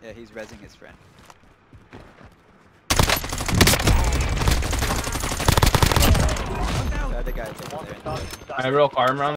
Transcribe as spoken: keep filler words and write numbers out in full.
Yeah, he's rezzing his friend. The other guy's over there. I real car around.